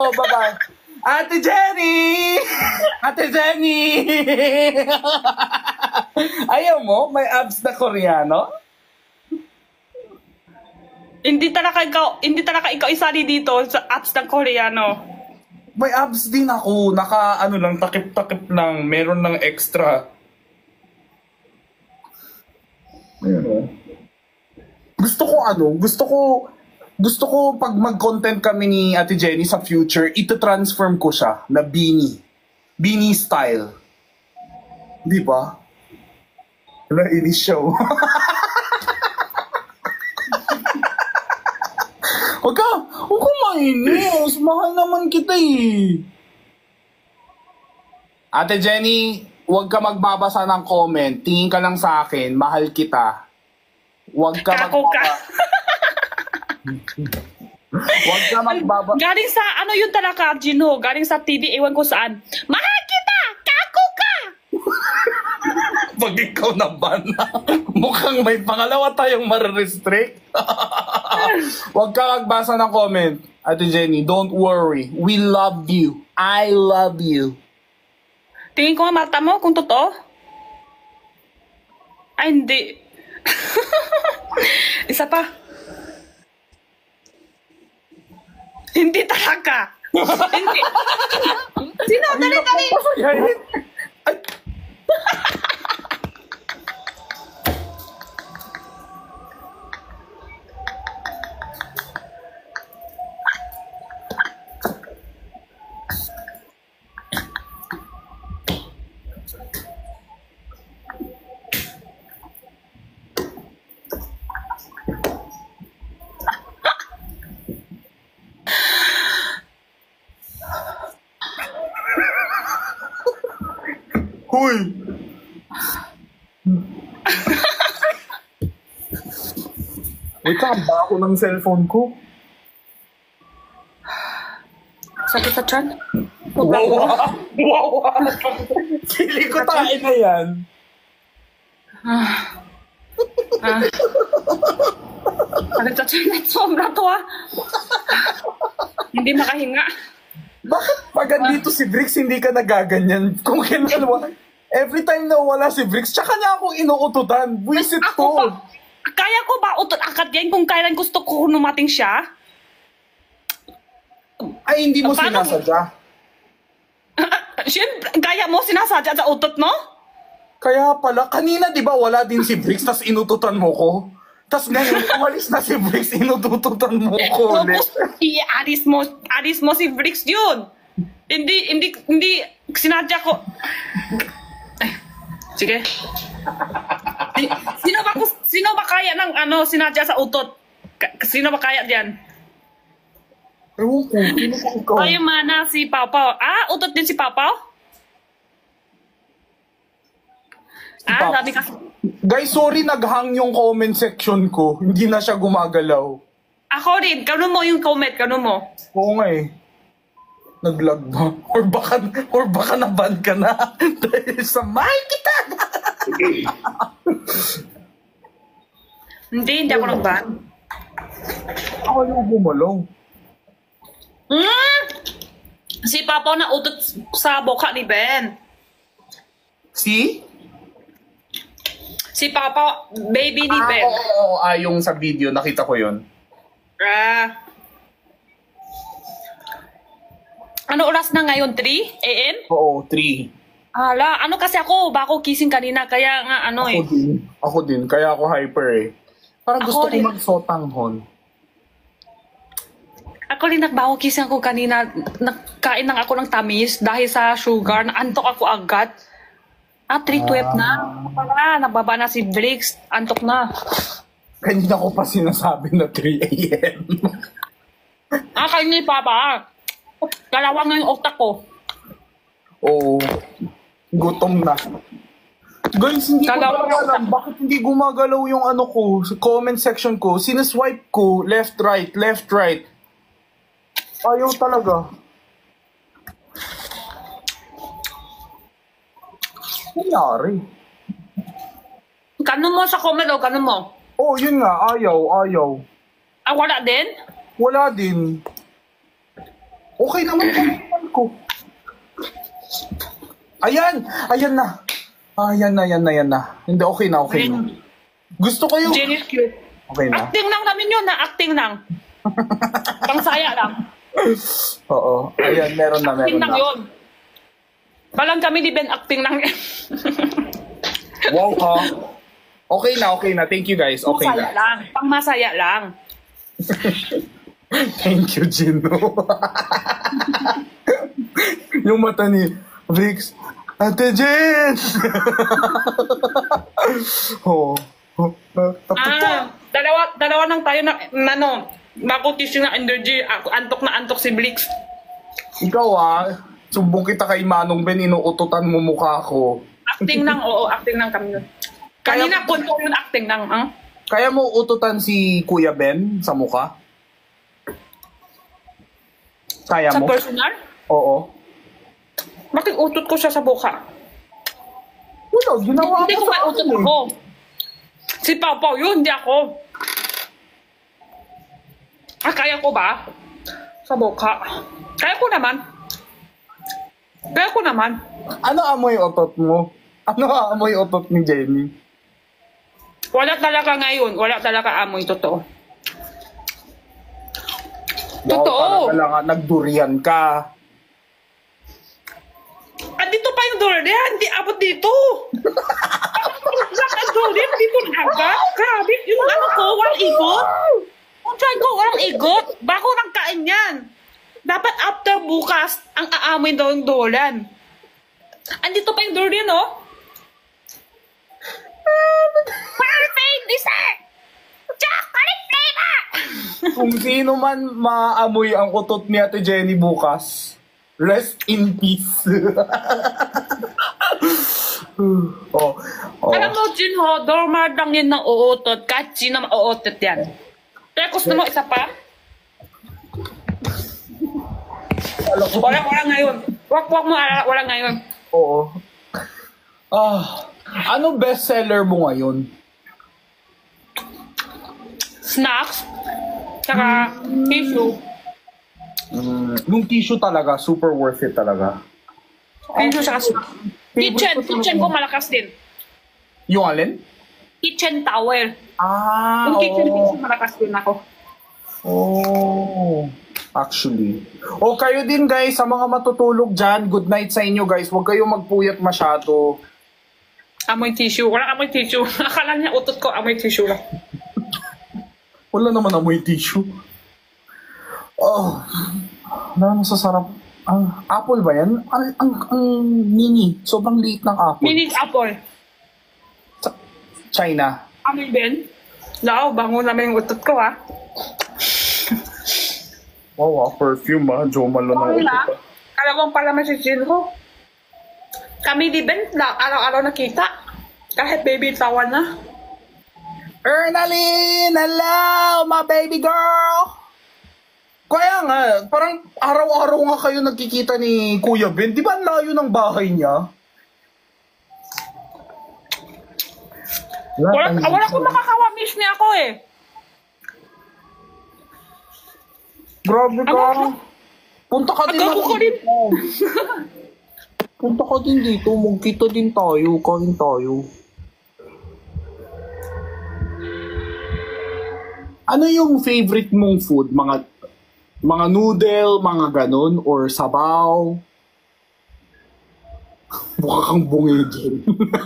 Oh, bye-bye. Ate Jenny! Ate Jenny! Ayaw mo? May abs na Koreano? Hindi talaga ikaw isali dito sa apps ng Koreano. May abs din ako. Naka, ano lang, takip-takip lang. Meron ng extra. Ayun, oh. Gusto ko pag mag-content kami ni Ate Jenny sa future, ito-transform ko siya na beanie. Beanie style. Di ba? Nainis siya, oh. Huwag ka mainis. Mahal naman kita eh. Ate Jenny, huwag ka magbabasa ng comment. Tingin ka lang sa akin, mahal kita. Huwag ka Kako ka. Huwag ka magbabasa. Galing sa ano yun talaga, Gino? Galing sa TV, ewan ko saan. Mahal kita! Kako ka! Pag ikaw naban, mukhang may pangalawa tayong marirestrict. Huwag ka magbasa ng comment. Ate Jenny, don't worry. We love you. I love you. Tingin ko nga mata mo kung totoo. Ay, hindi. Isa pa. Hindi talaga. Hindi. Sino? Dali. Ay. Huy! Wait lang, ba ako ng cellphone ko? Sakit sa tiyan? Wow! Pili ko tayo na yan. Sakit sa tiyan. Sobra to Hindi makahinga. Bakit pag andito si Brix, hindi ka nagaganyan? Kung kailan every time na wala si Brix, tsaka niya ako inuututan. Buisit ko. Kaya ko ba utot agad yan kung kailan gusto ko numating siya? Ay, hindi mo Paano? sinasadya. Siyempre, kaya mo sinasadya sa utot mo? Kaya pala, kanina di ba wala din si Brix, tas inututan mo ko? Tas ngayon, umalis na si Brix, inutututan mo ko ulit. Alis mo si Brix yun. Hindi, sinadya ko. Ay, sige. Sino ba kaya ng sinadya sa utot? Sino ba kaya diyan? Ewan ko, sino ko ikaw? Kaya mana si Pawpaw. Utot din si Pawpaw? Sabi kasi. Guys, sorry, naghang yung comment section ko. Hindi na siya gumagalaw. Ako rin. Kano mo yung comment? Kano mo? Oo nga eh. Nag-lag ba? Or baka naban ka na. Dahil sa mahal kita. Hindi ako nag-ban. Ako yung gumalaw. Si Papa na utot sa boka ni Ben. Si Papa, baby ni Ben. Oo, yung sa video, nakita ko yun. Ano oras na ngayon? 3 a.m.? Oo, 3. Hala, kasi ako, bako kising kanina, kaya nga Ako din, kaya ako hyper eh. Parang Ako gusto ko rin. magsotanghon. Ako rin nagbaho kising ako kanina, nagkain lang ako ng tamis dahil sa sugar, naantok ako agad. 3:12 na. Para, nababa na si Brix, antok na. Kanina ko pa sinasabi na 3 a.m. Kanina Papa, dalawang nga yung utak ko. Oo, gutom na. Guys, hindi ko alam bakit hindi gumagalaw yung ko, sa comment section ko. Sinaswipe ko, left, right. Ayaw talaga. Nangyari. Kano mo sa comment o kano mo? Oh, yun nga, ayaw. Wala din? Wala din. Okay naman ko. Ayan! Ayan na! Ayan na. Hindi, okay na. Gusto ko yung... Jenny is cute. Okay na. Acting lang namin yun na acting lang. Pangsaya lang. Oo. Ayan, meron Acting lang na. yun. Palang kami di Ben acting lang yan. Wow, ha? Okay na. Thank you, guys. Okay Masaya na. lang. Pang masaya lang. Thank you, Gino. Yung mata ni Bricks. Ate Jen! Oo. Dalawa lang tayo na bago tissue na energy. Antok na antok si Blix. Ikaw sumbong kita kay Manong Ben, inuututan mo mukha ko. Acting lang, oo, acting lang kami yun. Kanina po yun acting lang, Kaya mo ututan si Kuya Ben sa mukha? Kaya Sa mo? personal? Oo. Bakit utot ko siya sa buka? Wala, ginawa Hindi ko ba utot ako? Si Pau Pau yun, hindi ako. Kaya ko ba? Sa buka. Kaya ko naman. Ano amoy otot mo? Ano amoy otot ni Jenny? Wala talaga ngayon. Wala talaga amoy. Totoo. Wow, talaga lang nagdurian ka. Andito pa yung durian. Hindi abot dito. Ang durian dito agad. Grabe. Yung ano ko, walang igot. Yung try ko, walang igot. Bako nang kain yan. Dapat after bukas, ang aamoy daw yung durian. Andito pa yung durian, oh. Perfect, dessert! Chocolate flavor! Kung sino man maamoy ang utot ni Ate Jenny bukas, rest in peace. Alam mo, Jinho, dormad lang yan ng uutot. Kahit sino mauutot yan. Kaya gusto mo isa pa? Wala ngayon. Wag mo, wala ngayon. Oo. Ano bestseller mo ngayon? Snacks. Saka tissue. Yung tissue talaga, super worth it talaga. Tissue saka snacks. Kitchen ko malakas din. Yung alin? Kitchen towel. Yung kitchen malakas din ako. Oh, actually. O kayo din guys, sa mga matutulog dyan, good night sa inyo guys. Huwag kayong magpuyat masyado. Amoy tissue. Walang amoy tissue. Akala niya utot ko, amoy tissue lang. Wala naman amoy tissue. Oh, masasarap. Apple ba yan? Ang mini. Sobrang liit ng apple. Mini apple. China. Amoy Ben. Lao, bango naman yung utot ko, ha. Wow, perfume Jo Malo na Wala. Kalawang pala si Jinho. Kami di Ben, araw-araw nakita. Kahit baby tawa na. Ernalyn! Hello, my baby girl! Kaya nga, parang araw-araw nga kayo nagkikita ni Kuya Ben. Di ba ang layo ng bahay niya? Wala ko makakawa-miss niya ako eh. Grabe ka. Punta ka din Agaw ko rin. Punta ka din dito. Magkita din tayo. Kain tayo. Ano yung favorite mong food? Mga noodle, mga ganon, or sabaw? Mukha kang bungi dyan.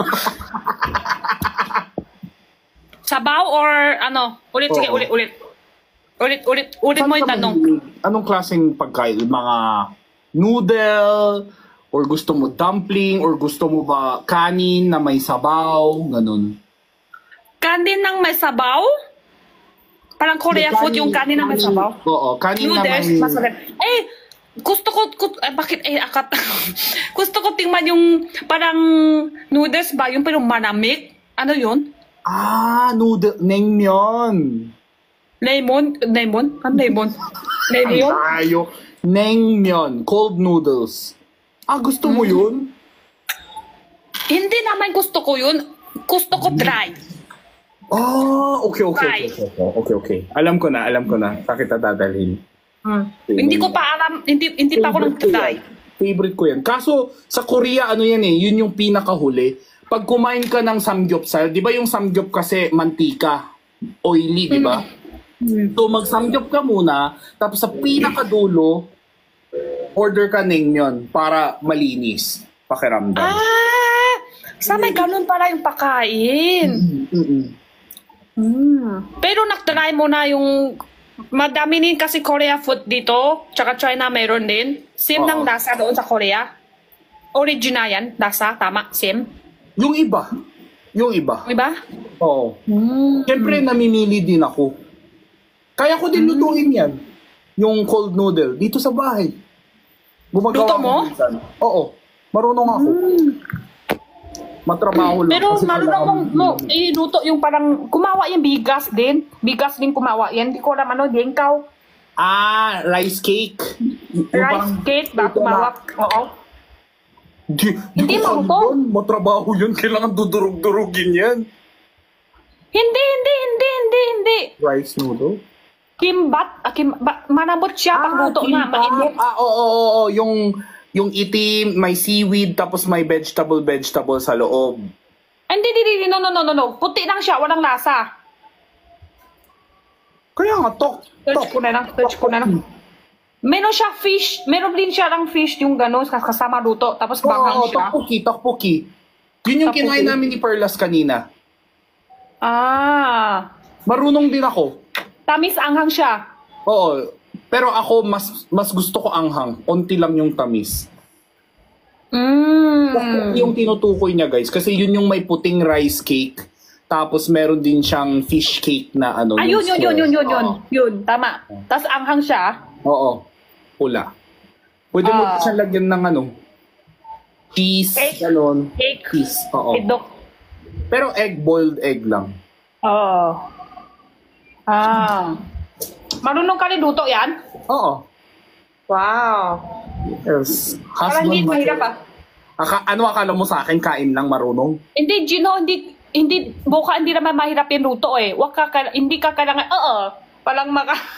Sabaw or ano? Sige, Oo. ulit mo yung tanong. Anong klaseng pagkain? Mga noodle, or gusto mo dumpling, or gusto mo ba kanin na may sabaw, ganon? Kanin ng may sabaw? Parang Korea food yung kanin ng may sabaw? Oo, kanin na Noodles, may... masarap. Gusto ko, bakit akat? Gusto ko tingnan yung parang noodles ba? Yung parang manamik? Ano yun? Noodle, naengmyeon. Lemon? Ano lemon? Lemon? Tayo. Naengmyeon, cold noodles. Gusto mo yun? Hindi naman gusto ko yun. Gusto ko dry. Okay. Alam ko na. Saan kita dadalhin. Hindi ko pa alam, hindi pa ako nag-try. Favorite ko yan. Kaso, sa Korea, ano yan eh, yun yung pinakahuli. Pag kumain ka ng samgyeopsal, di ba yung samgyeop kasi mantika, oily, di ba? So, mag-samgyeop ka muna, tapos sa pinakadulo, order ka naengmyeon para malinis. Pakiramdam. Sa may ganun pala yung pakain. Pero nag-try mo na yung madami din kasi Korea food dito, tsaka China meron din. Same ng lasa doon sa Korea. Original yan, lasa, tama, same. Yung iba. Diba? Oo. Siyempre, namimili din ako. Kaya ko din lutuin yan. Yung cold noodle, dito sa bahay. Luto mo? ako minsan. Oo. Marunong ako. Matrabaho lang. Pero kasi marunong kailangan- mo iluto yung parang kumawa yung bigas din. Bigas din kumawa yan. Hindi ko alam ano, yengkaw. Rice cake. Yung Rice parang- cake ba ito kumawa? na- Oo. Hindi ko alam maluto? yun. Matrabaho yun. Kailangan dudurog-durugin yan. Hindi. Rice noodle? Manabot siya pag luto nga. kimbap. Mainit. Oo. Yung itim, may seaweed, tapos may vegetable sa loob. Hindi. No. Puti lang siya, walang lasa. Kaya nga, tok. Search ko na lang. Meron siya fish. Meron din siya ng fish yung gano'n kasama luto. Tapos banghang Oo, siya. tokpoki. Yun yung Tteokbokki. kinain namin ni Perlas kanina. Marunong din ako. Tamis anghang siya. Oo. Pero ako, mas gusto ko anghang. Onti lang yung tamis. Yung tinutukoy niya, guys. Kasi yun yung may puting rice cake. Tapos meron din siyang fish cake na ano. Ayun, yung square. Oo. yun. Tama. Tapos anghang siya. Oo. Pula. Pwede mo siya lagyan ng ano. Cheese. Cake. Ganon. Cake. Cheese. Oo. Idok. Pero boiled egg lang. Oo. Marunong ka rin luto yan? Oo. Wow. Yes. Parang hindi mahirap Ano akala mo sa akin, kain lang marunong? Hindi, Gino, hindi naman mahirap yung luto eh. Hindi ka kailangan, palang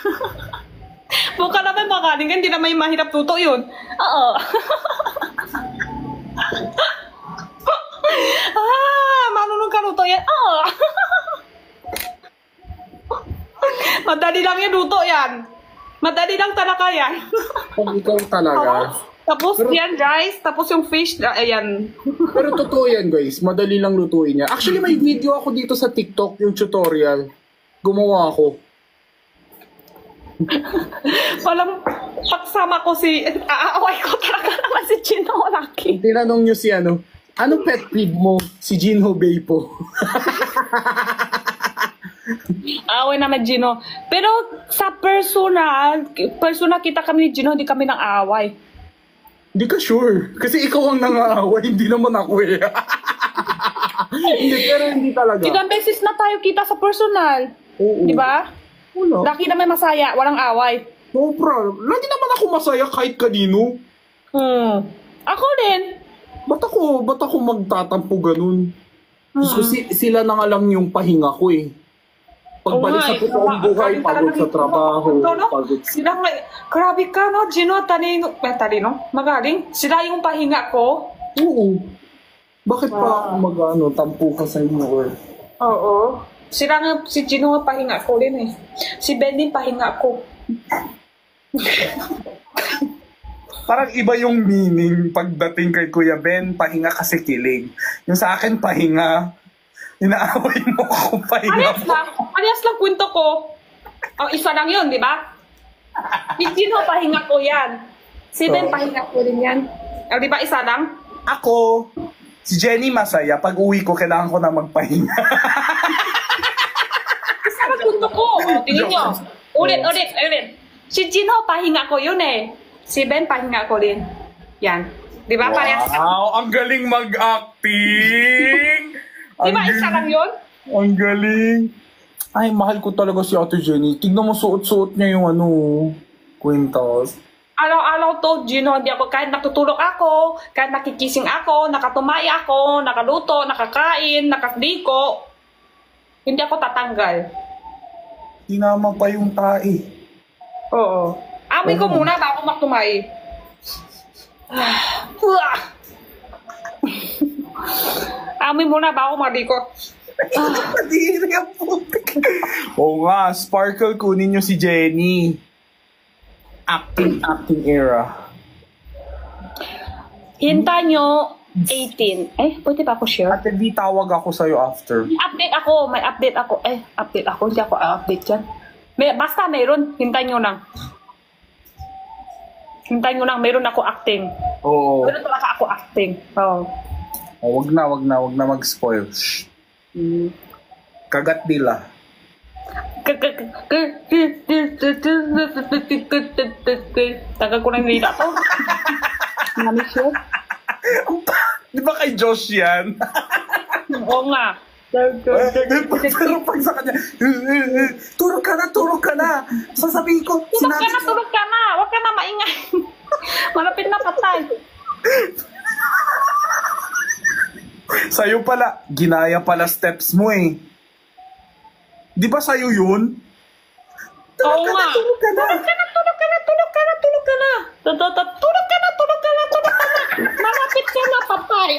buka naman makaling, hindi naman yung mahirap luto yun. Marunong ka luto yan. Madali lang yung luto yan. Madali lang talaga yan. Kung ikaw talaga. Tapos yan, rice, tapos yung fish, ayan. Pero totoo yan, guys. Madali lang lutuin niya. Actually, may video ako dito sa TikTok, yung tutorial. Gumawa ako. Walang pagsama ko aaway ko talaga naman si Gino Laki. Tinanong niyo si ano pet peeve mo? Si Jinho Bay po. Away naman Gino. Pero sa personal kita kami ni Gino, hindi kami nang away. Hindi ka sure. Kasi ikaw ang nangaaway, hindi naman ako eh. Hindi, pero hindi talaga. Ilang beses na tayo kita sa personal. Oo. Di ba? Wala. Laki naman masaya, walang away. Sobra. Lagi naman ako masaya kahit kanino. Ako din. Ba't ako magtatampo ganun? So, sila na nga lang yung pahinga ko eh. Pagbalik sa totoong buhay, pagod sa trabaho. Pagod. Sila nga, grabe ka no, Gino, talino, magaling. Sila yung pahinga ko. Oo. Bakit pa ako tampo ka sa inyo or? Oo. Sila nga, si Gino nga pahinga ko din eh. Si Ben din pahinga ko. Parang iba yung meaning pagdating kay Kuya Ben, pahinga kasi kilig. Yung sa akin, pahinga. Inaaway mo ako, pahinga mo. Alias lang kwento ko. Isa lang yun, di ba? Si Gino pahinga ko yan. Si Ben pahinga ko din yan. Di ba isa lang? Ako, si Jenny masaya. Pag uwi ko, kailangan ko na magpahinga. Isa lang kwento ko. Tingin nyo. Ulit. Si Gino pahinga ko yun eh. Si Ben pahinga ko din. Yan. Di ba? Wow, ang galing mag-acting! Di ba isa lang yun? Ang galing. Ay, mahal ko talaga si Ate Jenny. Tignan mo, suot-suot niya yung kwintas. Alaw-alaw to, Gino. Hindi ako, kahit natutulog ako, kahit nakikising ako, nakatumay ako, nakaluto, nakakain, nakadiko, hindi ako tatanggal. Tinama pa yung tae. Oo. Amoy ko muna bago magtumay. Amoy muna bago maliko. Kadiri ang putik. Oo nga, Sparkle, kunin nyo si Jenny. Acting era. Hinta nyo 18. Pwede ba ako share? At hindi tawag ako sa'yo after. May update ako. Update ako. Hindi ako update dyan. Basta meron, hintayin nyo lang. Meron ako acting. Oo. Meron talaga ako acting. Oo. Oh, wag na mag-spoil. Shh. Kagat nila. Tagal ko na nila to. Mami siya. Di ba kay Josh yan? Oo nga. Pero pag sa kanya, turok ka na. Sasabihin ko, Tulog ka na. Huwag ka na maingay. Malapit na patay. Sa'yo pala, ginaya pala steps mo eh. Di ba sa'yo yun? Oo nga. Tulog ka na. Malapit ka na patay.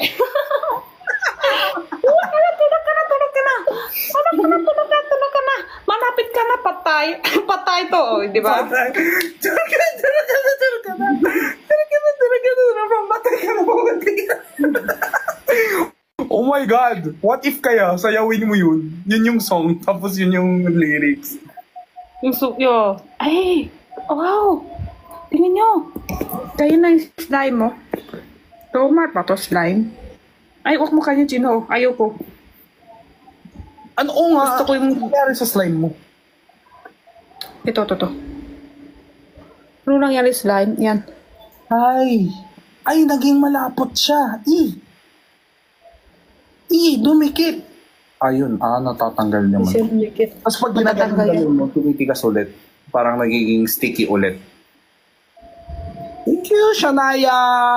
Tulog ka na. Malapit ka na patay. Patay to, di ba? Tulog ka na. Mamatay ka na. Oh my God! What if kaya sayawin mo yun? Yun yung song, tapos yun yung lyrics. Yung sukyo. Ay! Wow! Tingnan nyo. Kaya na yung slime mo. Tomar pa to slime. Ay, wag mo kanya, Gino. Ayoko. Ano nga? Gusto ko yung... nangyari sa slime mo? Ito. Ano nangyari slime? Yan. Ay, naging malapot siya. Dumikit. Ayun, natatanggal naman. Simlikit. Tapos pag ginagaling mo, tumitigas ulit. Parang nagiging sticky ulit. Thank you, Shania!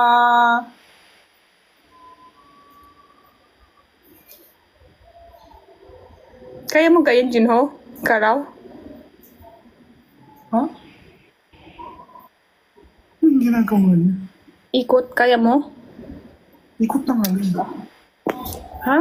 Kaya mo gayan, Jinho? Karaw? Ha? Anong ginagawa niya? Ikot, kaya mo? Ikot na nga yun. Ha?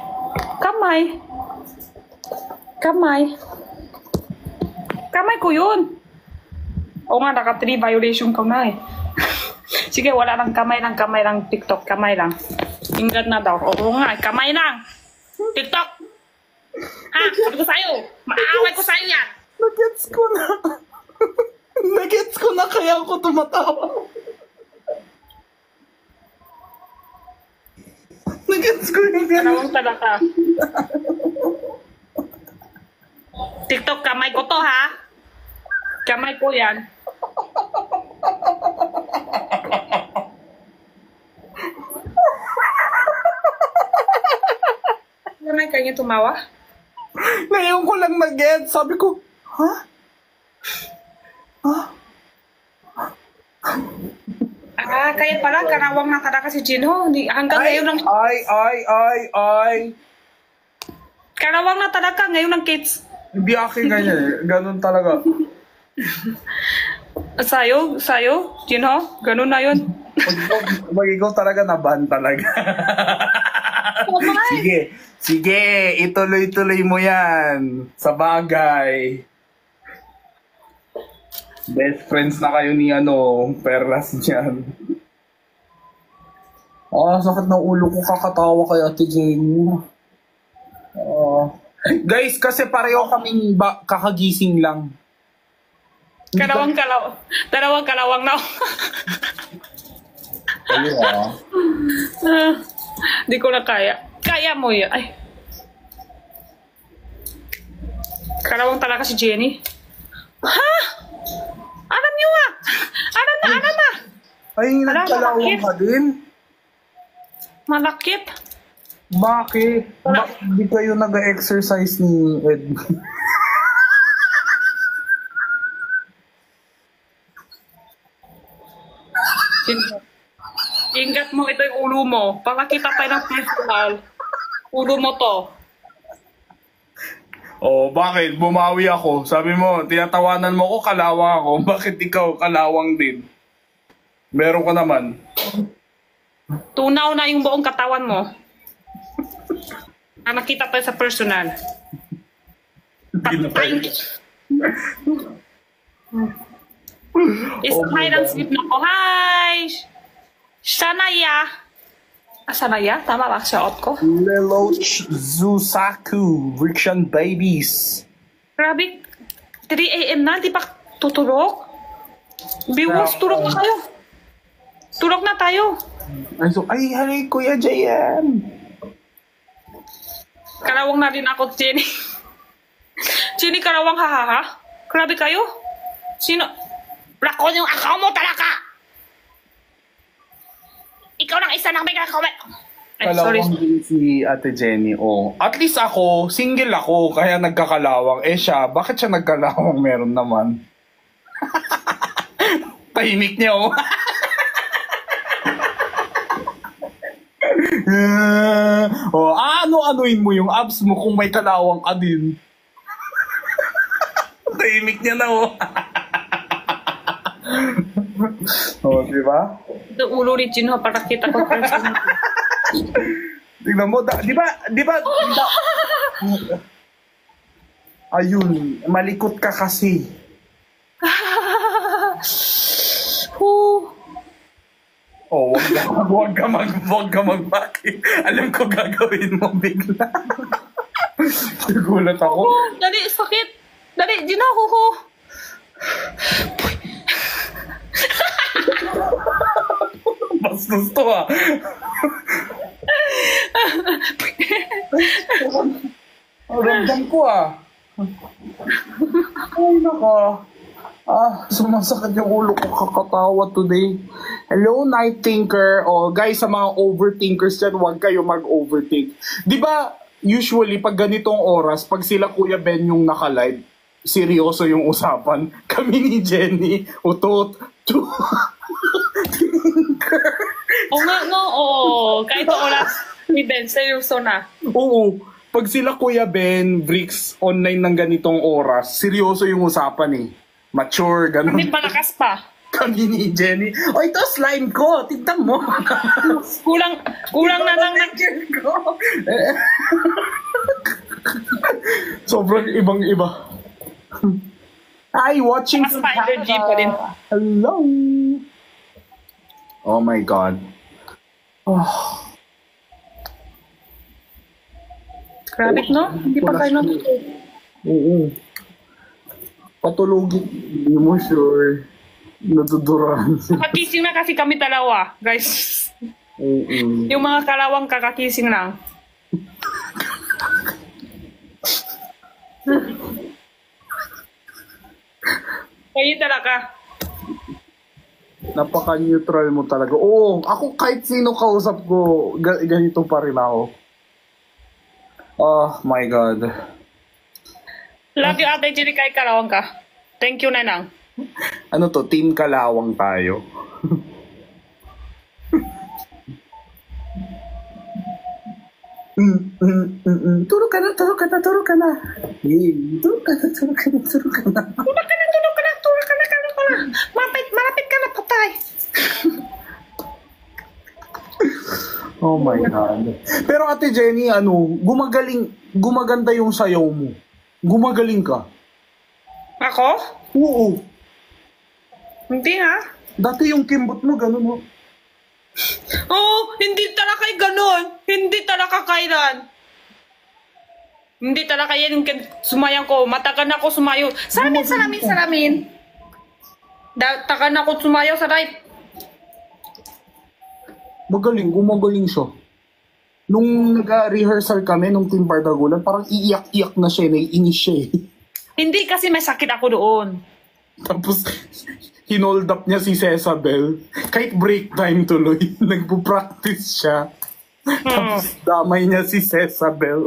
Kamay ko yun. Oo nga, naka-3 violation ka na eh. Sige, wala lang kamay lang TikTok, kamay lang. Ingat na daw. Oo nga, kamay lang. TikTok. Ha? Sabi ko sa'yo. Maaway ko sa'yo yan. Nagets ko na. Nagets ko na kaya ako tumatawa. Nagets ko yung Karawang talaga. TikTok, kamay ko to ha. Kamay ko yan. Kamay kanya tumawa? Ngayon ko lang nag-get. Sabi ko, ha? Kaya pala, karawang na talaga si Jinho. Hanggang ngayon ng... Ay. Karawang na talaga ngayon ng kids. Hindi aking ganyan eh. Ganun talaga. Sayo, Jinho, ganun na yun. Pag ikaw talaga naban talaga. Sige, ituloy-tuloy mo yan. Sa bagay. Best friends na kayo ni Perlas niyan. Sakit ng ulo ko, kakatawa kay Ate Jenny. Guys, kasi pareho kaming kakagising lang. Dalawang kalawang na. Ayun Di ko na kaya. Kaya mo yan. Ay. Kalawang talaga si Jenny. Ha? Alam niyo ah! Alam na! Ay, nagkalawang ka din? Malakit. Bakit? Bakit di kayo nag-exercise ni Ed? Ingat mo, ito yung ulo mo. Pakakita tayo ng festival. Ulo mo to. Oh, bakit? Bumawi ako. Sabi mo, tinatawanan mo ko, kalawang ako. Bakit ikaw kalawang din? Meron ka naman. Tunaw na yung buong katawan mo. Nakita pa sa personal. Patay. Hi ng sleep na ko. Hi! Sanaya. Sanaya? Tama ba? Shot ko? Lelouch Zusaku, Rikshan Babies. Grabe. 3 a.m. na, di pa tutulog? Viewers, tulog na kayo. Tulog na tayo. Ay, halay, Kuya JM. Kalawang na din ako, Jenny. Jenny, kalawang hahaha. Grabe kayo. Sino? Lakon yung account mo talaga. Ikaw lang isa nang may comment. Ay, sorry. Kalawang din si Ate Jenny. Oh. At least ako, single ako, kaya nagkakalawang. Eh siya, bakit siya nagkalawang? Meron naman. Tahimik niya, oh. Oh, ano-anuin mo yung abs mo kung may kalawang ka din. Tahimik niya na, oh. Oh, di ba? Ito ulo ni Jinho para kita ko personal. Tingnan mo, di ba, ayun, malikot ka kasi. Oh, wag ka magbaki. Alam ko gagawin mo bigla. Nagulat ako. Dali, sakit. Dali, Jinho, ho. Bastos to, ah. Ramdam ko, ah. Ay, naka. Sumasakit yung ulo ko kakatawa today. Hello, Night Thinker. Oh, guys, sa mga overthinkers dyan, huwag kayo mag-overthink. Di ba, usually, pag ganitong oras, pag sila Kuya Ben yung naka-live, seryoso yung usapan. Kami ni Jenny, utot, Thinker. Oo nga, no, oo. Kahit oras, ni Ben, seryoso na. Oo. Pag sila Kuya Ben, Bricks, online ng ganitong oras, seryoso yung usapan eh. Mature, ganun. Hindi malakas pa. Kami ni Jenny. O, ito slime ko. Tignan mo. Kulang na lang ng ko. Sobrang ibang-iba. Hi, watching Mas Spider G pa din. Hello. Oh my God. Oh. Grabe, no? Hindi pa kayo natutulog. Oo. Patulogin. Hindi mo sure. Naduduran. Kakising na kasi kami dalawa, guys. Oo. Yung mga kalawang kakakising lang. Kayo talaga. Napaka-neutral mo talaga. Oo, ako kahit sino kausap ko, ganito pa rin ako. Oh my God. Love you, Ate Jenny, kahit kalawang ka. Thank you, Nanang. Ano to? Team Kalawang tayo. Turo ka na. Tulog ka na. Tulog ka na. Malapit ka na, patay. Oh my God. Pero Ate Jenny, gumaganda yung sayaw mo. Gumagaling ka. Ako? Oo. Hindi ha. Dati yung kimbot mo, ganun mo. Oo, hindi talaga ganon. Hindi talaga kailan. Hindi talaga yan yung sumayang ko. Matagal na ako sumayo. Salamin. Tagal na ako sumayo sa right. Gumagaling siya. Nung nag-rehearsal kami, nung Team Bardagulan, parang iiyak-iyak na siya, naiinis siya eh. Hindi kasi may sakit ako doon. Tapos, hinold up niya si Cesabel. Kahit break time tuloy, nagpo-practice siya. Tapos, damay niya si Cesabel.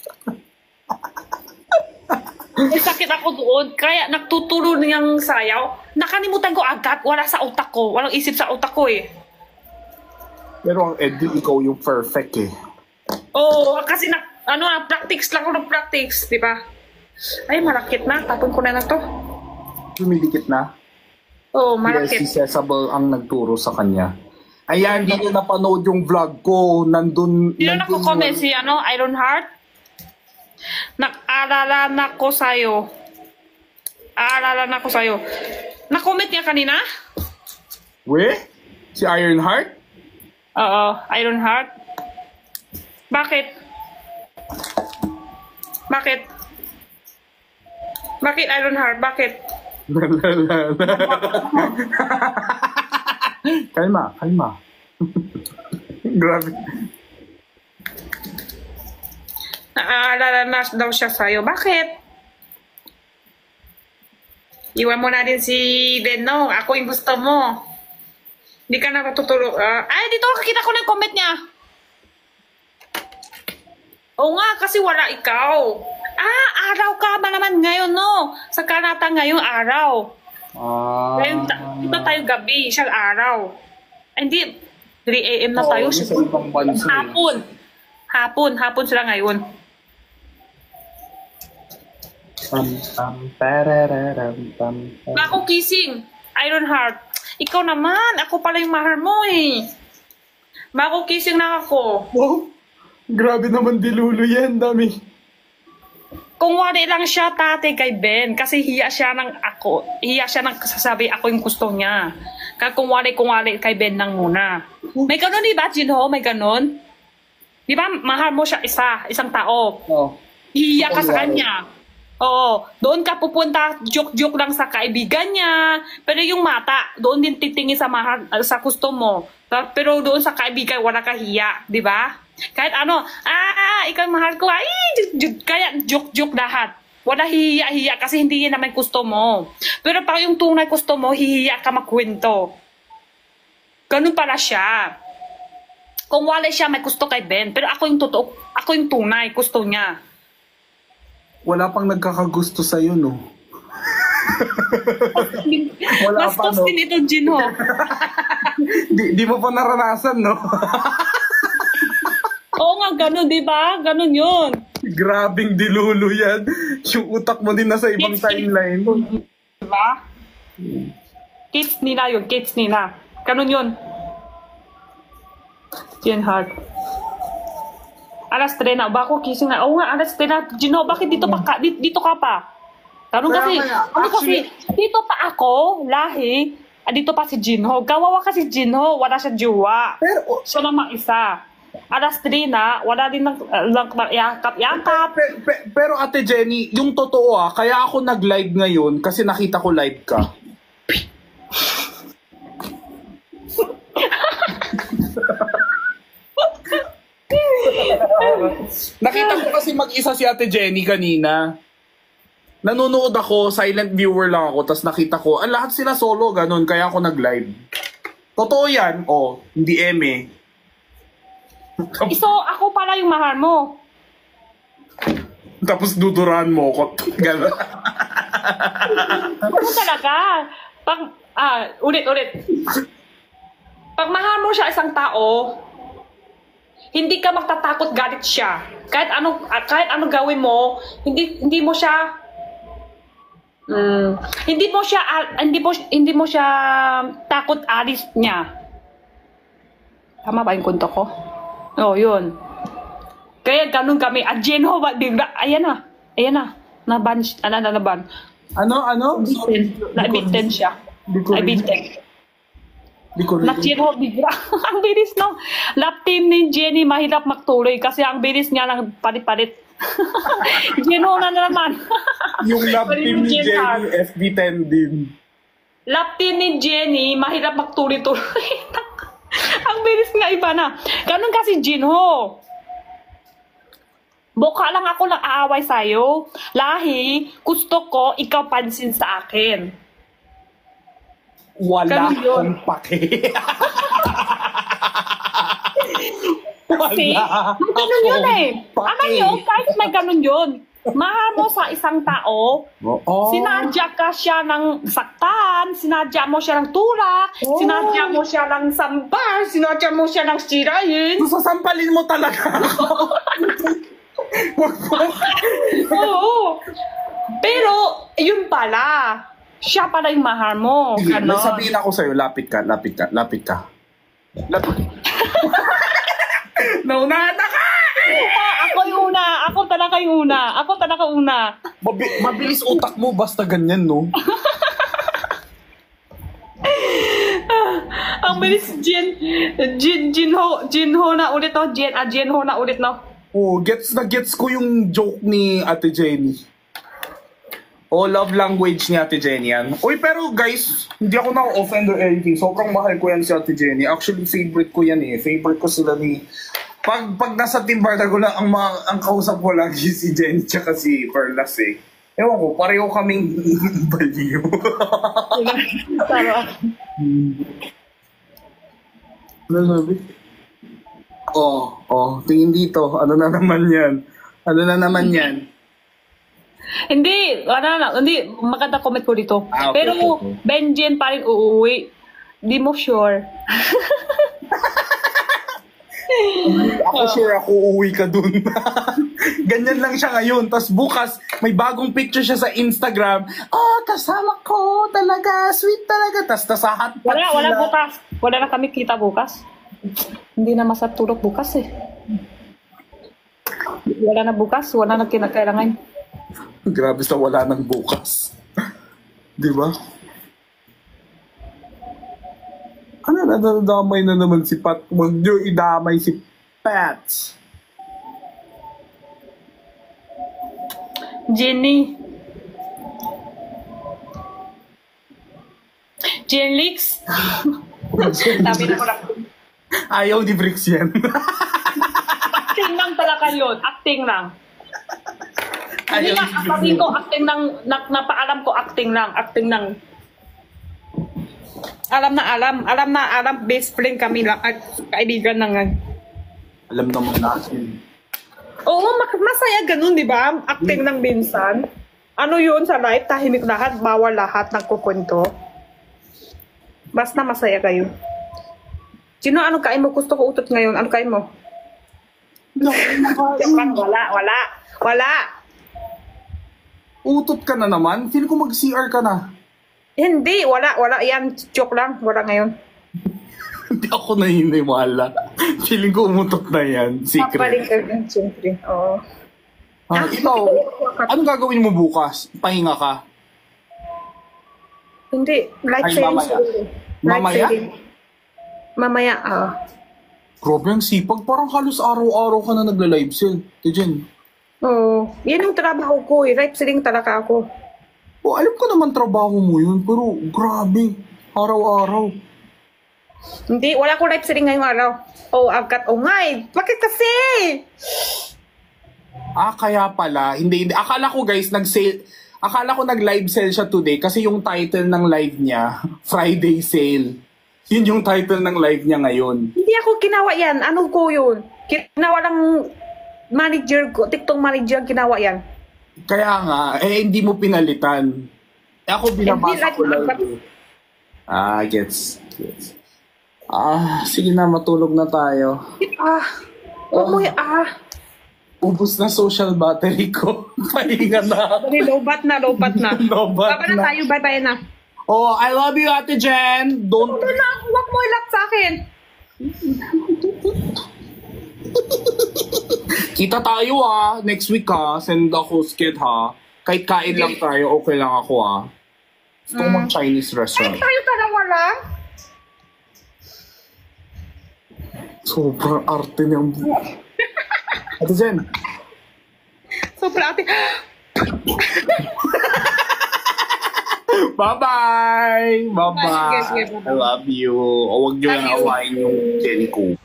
May sakit ako doon, kaya nagtuturo niyang sayaw. Nakalimutan ko agad, wala sa utak ko. Walang isip sa utak ko eh. Pero ang Eddie, ikaw yung perfect eh. Oo, kasi practice lang ako ng practice, di ba? Ay, malakit na. Tapon ko na to. Dumidikit na. Oo, Yes, si malakit. Cesabel ang nagturo sa kanya. Ayan, hindi nyo napanood yung vlog ko. Nandun, Sino na ko comment si Iron Heart? Nag-alala na ko sa'yo. Aalala na ko sa'yo. Na-comment niya kanina? We? Si Ironheart? Oo, Iron Heart. Bakit? Bakit? Bakit Iron Heart? Bakit? Kalma, kalma. Grabe. Naaalala na daw siya sa'yo. Bakit? Iwan mo na din si Denong. Ako yung gusto mo. Hindi ka na matutulog. Ay, dito kakita ko na yung comment niya. Oo nga, kasi wala ikaw. Araw ka ba naman ngayon, no? Sa Kanata ngayong araw. Ngayon, dito tayo gabi, siyang araw. Ay, hindi, 3 a.m. na tayo. Sa ibang bansa. Hapon sila ngayon. Ako kissing, Iron Heart. Ikaw naman, ako pala yung mahal mo eh. Bako kissing na ako. Oh, grabe naman dilulo yan, dami. Kung wala lang siya tate kay Ben, kasi hiya siya ng sasabi ako yung gusto niya. Kaya kung wala kay Ben nang muna. May ganun di ba, Jinho? May ganun? Di ba, mahal mo siya isang tao. Oh. Hihiya ka sa kanya. Oo, doon ka pupunta, joke-joke lang sa kaibigan niya. Pero yung mata, doon din titingin sa sa gusto mo. Pero doon sa kaibigan, wala ka hiya, di ba? Kahit ikaw mahal ko, kaya joke-joke lahat. Wala hihiya-hiya kasi hindi yan naman gusto mo. Pero pag yung tunay gusto mo, hihiya ka magkwento. Ganun pala siya. Kung wala siya, may gusto kay Ben. Pero ako yung totoo, ako yung tunay, gusto niya. Wala pang nagkakagusto sa'yo, no? Wala pa, Bastos no? din ito, Jinho. Di mo pa naranasan, no? Oo nga, ganun, di ba? Ganun yun. Grabing dilulo yan. Yung utak mo din nasa ibang timeline. Di ba? Kids nila yun, kids nila. Ganun yun. Yan hard. Alas 3 na. Bako kissing na. Oo nga, alas 3 na. Gino, bakit dito ka pa? Tanong kasi, dito pa ako, lahi. Dito pa si Jinho. Gawawa kasi Jinho, wala siya jowa. Pero, Siya naman isa. Alas 3 na, wala din ng yakap. pero Ate Jenny, yung totoo kaya ako nag-live ngayon kasi nakita ko live ka. Nakita ko kasi mag-isa si Ate Jenny kanina. Nanonood ako, silent viewer lang ako, tapos nakita ko, lahat sila solo, ganun, kaya ako nag-live. Totoo yan, hindi eme. So, ako pala yung mahal mo. Tapos duduran mo ko. Gano'n. Ano talaga? Ulit. Pag mahal mo siya isang tao, hindi ka magtatakot galit siya. Kahit ano gawin mo, hindi mo siya hindi mo siya takot alis niya. Tama ba yung kunto ko? Yun. Kaya ganun kami. Jinho, bigla, ayan na. Naban. Ano? Naibitin siya. Naibitin. Jinho, bigla. Ang bilis no. Lap team ni Jenny mahirap magtuloy kasi ang bilis niya lang palit-palit. Jinho na naman. Yung love team ni Jenny, FB10 din. Lap team ni Jenny mahirap magtuloy-tuloy. Ang bilis nga iba na. Ganun kasi Jinho. Boka lang ako nag-aaway sa'yo. Lahi, gusto ko ikaw pansin sa akin. Wala akong pake. Kasi, ganun yun eh. Alam nyo, kahit may ganun yun. Mahal mo sa isang tao, sinadya ka siya ng saktan, sinadya mo siya ng tulak, sinadya mo siya ng sambar, sinadya mo siya ng sirayin. Sasampalin mo talaga ako. Oo. Pero, yun pala. Siya pala yung mahal mo. Sige, Ganon. sabihin ako sa'yo, lapit ka. Lapit. Naunahan na ka! Ako yung una. Ako talaga yung una. Mabilis utak mo, basta ganyan, no? Ang bilis, Jinho na ulit, no? Jinho na ulit, no? Oh, gets ko yung joke ni Ate Jenny. Oh, love language ni Ate Jenny yan. Uy, pero guys, hindi ako na-offend or anything. Sobrang mahal ko yan si Ate Jenny. Actually, favorite ko yan eh. Favorite ko sila ni... Pag nasa Team Barda ko lang, ang kausap ko lagi si Jenny tsaka si Perlas eh. Ewan ko, pareho kaming baliw. Tara. Ano sabi? Tingin dito. Ano na naman yan? Hindi, hindi, maganda comment ko dito. Okay, Pero, okay. Benjen pa rin uuwi. Di mo sure. Ako sure ako uuwi ka dun. Ganyan lang siya ngayon. Tapos bukas, may bagong picture siya sa Instagram. Kasama ko talaga. Sweet talaga. Tapos nasa hotpot Wala bukas. Wala na kami kita bukas. Hindi na masarap tulog bukas eh. Wala na bukas, wala na kinakailangan. Grabe sa wala ng bukas. Di ba? Ano na, nadamay na naman si Pat. Huwag niyo idamay si Pats. Jenlix. Sabi na ko na. Ayaw ni Bricks yan. Acting lang talaga yun. Acting lang. Hindi Ayaw nga, ni sabihin ko, acting lang, napaalam ko, acting lang. Alam na alam, best friend kami lang, at kaibigan na nga. Alam naman natin. Oo, masaya ganun, di ba? Acting lang minsan. Ano yun sa live, tahimik lahat, bawal lahat, nagkukwento. Basta masaya kayo. Sino, ano kain mo? Gusto ko utot ngayon. Ano kain mo? Wala. Utot ka na naman? Feel ko mag-CR ka na. Hindi, wala. Yan, joke lang. Wala ngayon. Hindi ako naniniwala. Feeling ko umutot na yan. Secret. Papaling ka din, siyempre. Oo. Ikaw, anong gagawin mo bukas? Pahinga ka? Hindi, live Ay, selling mamaya. siguro. Live Mamaya? selling. Mamaya, Grabe ang sipag. Parang halos araw-araw ka na nagla-live sale. Tijen. Oo. Yan yung trabaho ko eh. Live selling talaga ako. Alam ko naman trabaho mo yun. Pero grabe. Araw-araw. Hindi, wala ko live selling ngayong araw. Agkat. Nga eh. Bakit kasi? Kaya pala. Hindi. Akala ko guys, akala ko nag-live sale siya today kasi yung title ng live niya, Friday Sale. Yun yung title ng live niya ngayon. Hindi ako ginawa yan. Ano ko yun? Ginawa lang manager ko. TikTok manager ginawa yan. Kaya nga, hindi mo pinalitan. Ako binabasa ko lang. Gets. Sige na, matulog na tayo. Ubus na social battery ko. Pahinga na. Lobat na. Lobat Baba na na. tayo. Bye-bye na. I love you, Ate Jen. Don't... Ito na. Huwag mo ilap sa akin. Kita tayo next week send ako skid kahit kain lang tayo, okay lang ako gusto ko mag Chinese restaurant. Tayo dalawa lang. Sobrang arte niyang Ate Jen. Sobrang ate. Bye-bye. Sige, I love you. Huwag niyo lang awain yung Jenny ko.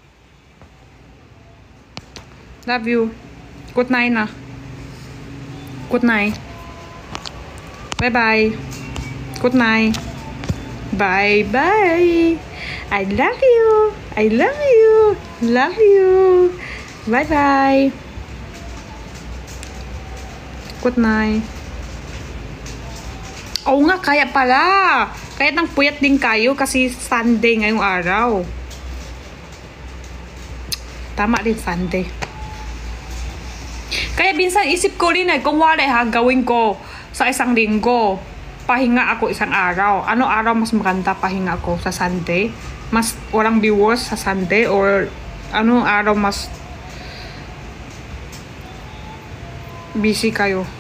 Love you. Good night na. Good night. Bye-bye. Good night. Bye-bye. I love you. Love you. Bye-bye. Good night. Oo nga, kaya pala. Kaya nang puyat din kayo kasi Sunday ngayong araw. Tama din, Sunday. Kaya minsan isip ko rin kung wala gawin ko. sa isang linggo, pahinga ako isang araw. Ano araw mas maganda pahinga ako? Sa Sunday? Mas walang viewers sa Sunday? Or ano araw mas busy kayo?